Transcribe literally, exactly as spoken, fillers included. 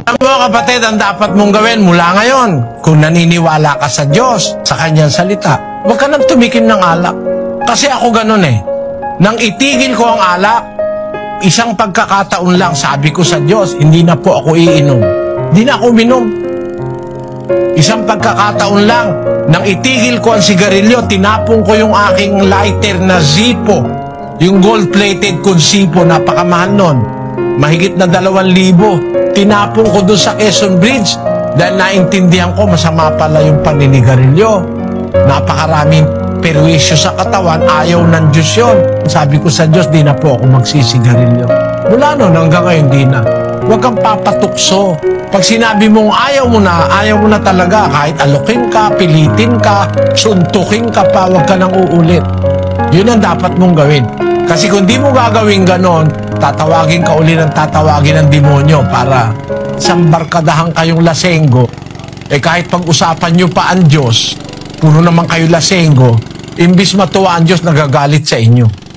Alam mo kapatid, ang dapat mong gawin mula ngayon, kung naniniwala ka sa Diyos, sa Kanyang salita, huwag ka nang tumikim ng alak. Kasi ako ganun eh. Nang itigil ko ang alak, isang pagkakataon lang sabi ko sa Diyos, hindi na po ako iinom. Hindi na ako uminom. Isang pagkakataon lang, nang itigil ko ang sigarilyo, tinapong ko yung aking lighter na Zippo. Yung gold-plated kong Zippo, napakamahal nun. Mahigit na dalawang libo. Tinapong ko doon sa Quezon Bridge dahil naintindihan ko masama pala yung paninigarilyo. Napakaraming perwisyo sa katawan, ayaw ng Diyos yun. Sabi ko sa Diyos, di na po ako magsisigarilyo. Mula noon hanggang ngayon, di na. Huwag kang papatukso. Pag sinabi mong ayaw mo na, ayaw mo na talaga. Kahit alukin ka, pilitin ka, suntukin ka pa, huwag ka nang uulit. Yun ang dapat mong gawin. Kasi kung di mo gagawin ganon, tatawagin ka uli ng tatawagin ng demonyo para sambarkadahan kayong lasenggo. Eh kahit pag-usapan nyo pa ang Diyos, puno naman kayo lasenggo, imbis matuwa ang Diyos, nagagalit sa inyo.